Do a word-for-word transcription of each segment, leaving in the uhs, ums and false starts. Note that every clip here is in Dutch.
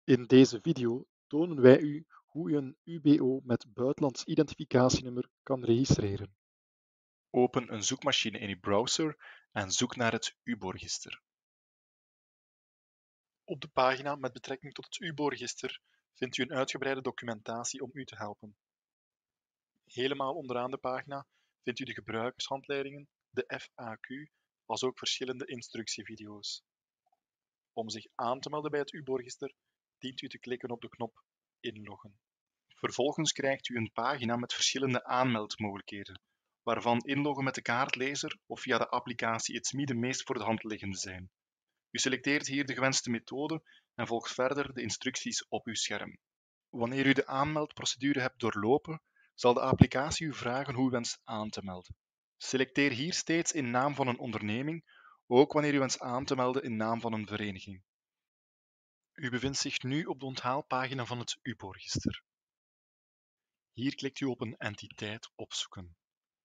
In deze video tonen wij u hoe u een U B O met buitenlands identificatienummer kan registreren. Open een zoekmachine in uw browser en zoek naar het U B O-register. Op de pagina met betrekking tot het U B O-register vindt u een uitgebreide documentatie om u te helpen. Helemaal onderaan de pagina vindt u de gebruikershandleidingen, de F A Q, als ook verschillende instructievideo's. Om zich aan te melden bij het U B O-register dient u te klikken op de knop Inloggen. Vervolgens krijgt u een pagina met verschillende aanmeldmogelijkheden, waarvan inloggen met de kaartlezer of via de applicatie It's Me de meest voor de hand liggende zijn. U selecteert hier de gewenste methode en volgt verder de instructies op uw scherm. Wanneer u de aanmeldprocedure hebt doorlopen, zal de applicatie u vragen hoe u wenst aan te melden. Selecteer hier steeds in naam van een onderneming, ook wanneer u wenst aan te melden in naam van een vereniging. U bevindt zich nu op de onthaalpagina van het U B O-register. Hier klikt u op een entiteit opzoeken.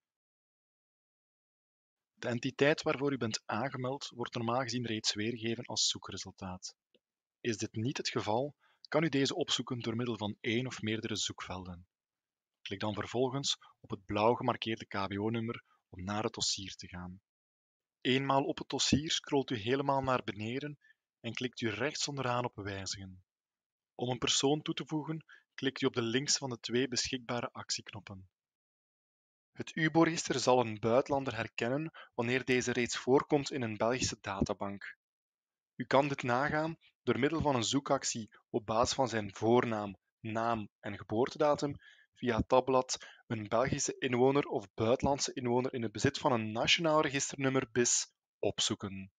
De entiteit waarvoor u bent aangemeld wordt normaal gezien reeds weergegeven als zoekresultaat. Is dit niet het geval, kan u deze opzoeken door middel van één of meerdere zoekvelden. Klik dan vervolgens op het blauw gemarkeerde K B O-nummer om naar het dossier te gaan. Eenmaal op het dossier scrolt u helemaal naar beneden en klikt u rechts onderaan op wijzigen. Om een persoon toe te voegen, klikt u op de links van de twee beschikbare actieknoppen. Het U B O-register zal een buitenlander herkennen wanneer deze reeds voorkomt in een Belgische databank. U kan dit nagaan door middel van een zoekactie op basis van zijn voornaam, naam en geboortedatum via het tabblad een Belgische inwoner of buitenlandse inwoner in het bezit van een nationaal registernummer B I S opzoeken.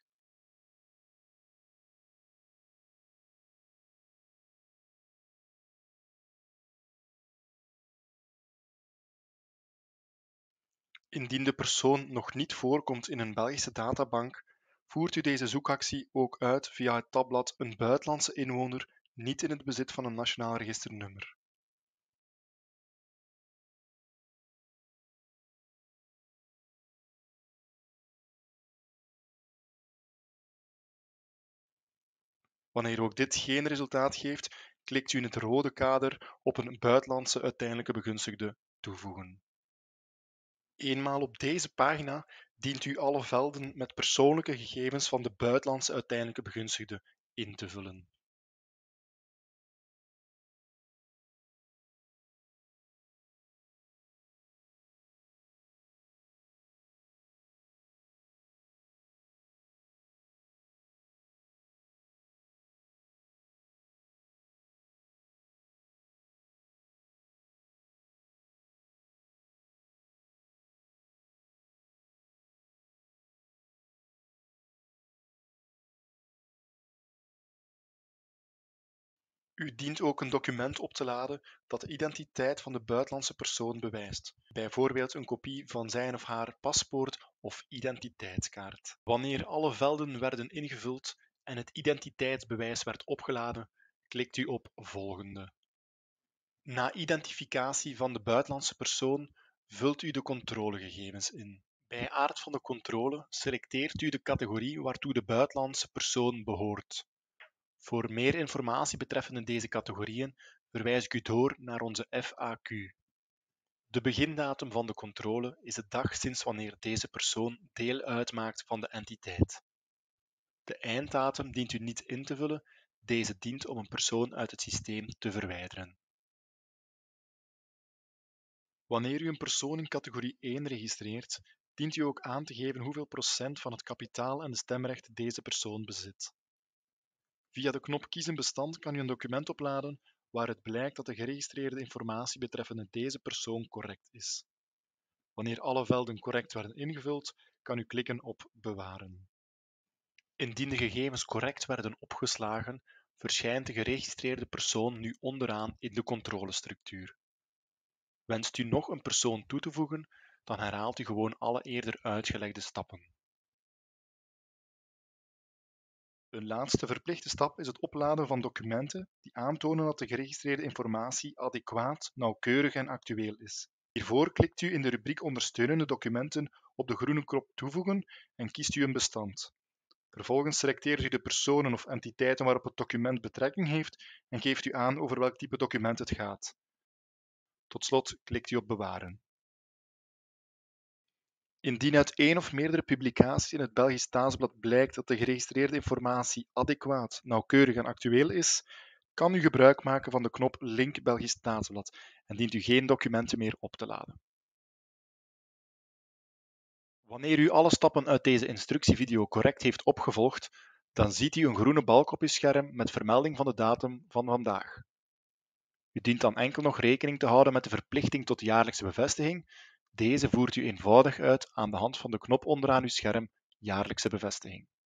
Indien de persoon nog niet voorkomt in een Belgische databank, voert u deze zoekactie ook uit via het tabblad een buitenlandse inwoner niet in het bezit van een nationaal registernummer. Wanneer ook dit geen resultaat geeft, klikt u in het rode kader op een buitenlandse uiteindelijke begunstigde toevoegen. Eenmaal op deze pagina dient u alle velden met persoonlijke gegevens van de buitenlandse uiteindelijke begunstigde in te vullen. U dient ook een document op te laden dat de identiteit van de buitenlandse persoon bewijst, bijvoorbeeld een kopie van zijn of haar paspoort of identiteitskaart. Wanneer alle velden werden ingevuld en het identiteitsbewijs werd opgeladen, klikt u op Volgende. Na identificatie van de buitenlandse persoon vult u de controlegegevens in. Bij aard van de controle selecteert u de categorie waartoe de buitenlandse persoon behoort. Voor meer informatie betreffende deze categorieën verwijs ik u door naar onze F A Q. De begindatum van de controle is de dag sinds wanneer deze persoon deel uitmaakt van de entiteit. De einddatum dient u niet in te vullen, deze dient om een persoon uit het systeem te verwijderen. Wanneer u een persoon in categorie één registreert, dient u ook aan te geven hoeveel procent van het kapitaal en de stemrechten deze persoon bezit. Via de knop Kies een bestand kan u een document opladen waaruit blijkt dat de geregistreerde informatie betreffende deze persoon correct is. Wanneer alle velden correct werden ingevuld, kan u klikken op Bewaren. Indien de gegevens correct werden opgeslagen, verschijnt de geregistreerde persoon nu onderaan in de controlestructuur. Wenst u nog een persoon toe te voegen, dan herhaalt u gewoon alle eerder uitgelegde stappen. Een laatste verplichte stap is het opladen van documenten die aantonen dat de geregistreerde informatie adequaat, nauwkeurig en actueel is. Hiervoor klikt u in de rubriek Ondersteunende documenten op de groene knop Toevoegen en kiest u een bestand. Vervolgens selecteert u de personen of entiteiten waarop het document betrekking heeft en geeft u aan over welk type document het gaat. Tot slot klikt u op bewaren. Indien uit één of meerdere publicaties in het Belgisch Staatsblad blijkt dat de geregistreerde informatie adequaat, nauwkeurig en actueel is, kan u gebruik maken van de knop Link Belgisch Staatsblad en dient u geen documenten meer op te laden. Wanneer u alle stappen uit deze instructievideo correct heeft opgevolgd, dan ziet u een groene balk op uw scherm met vermelding van de datum van vandaag. U dient dan enkel nog rekening te houden met de verplichting tot jaarlijkse bevestiging. Deze voert u eenvoudig uit aan de hand van de knop onderaan uw scherm Jaarlijkse bevestiging.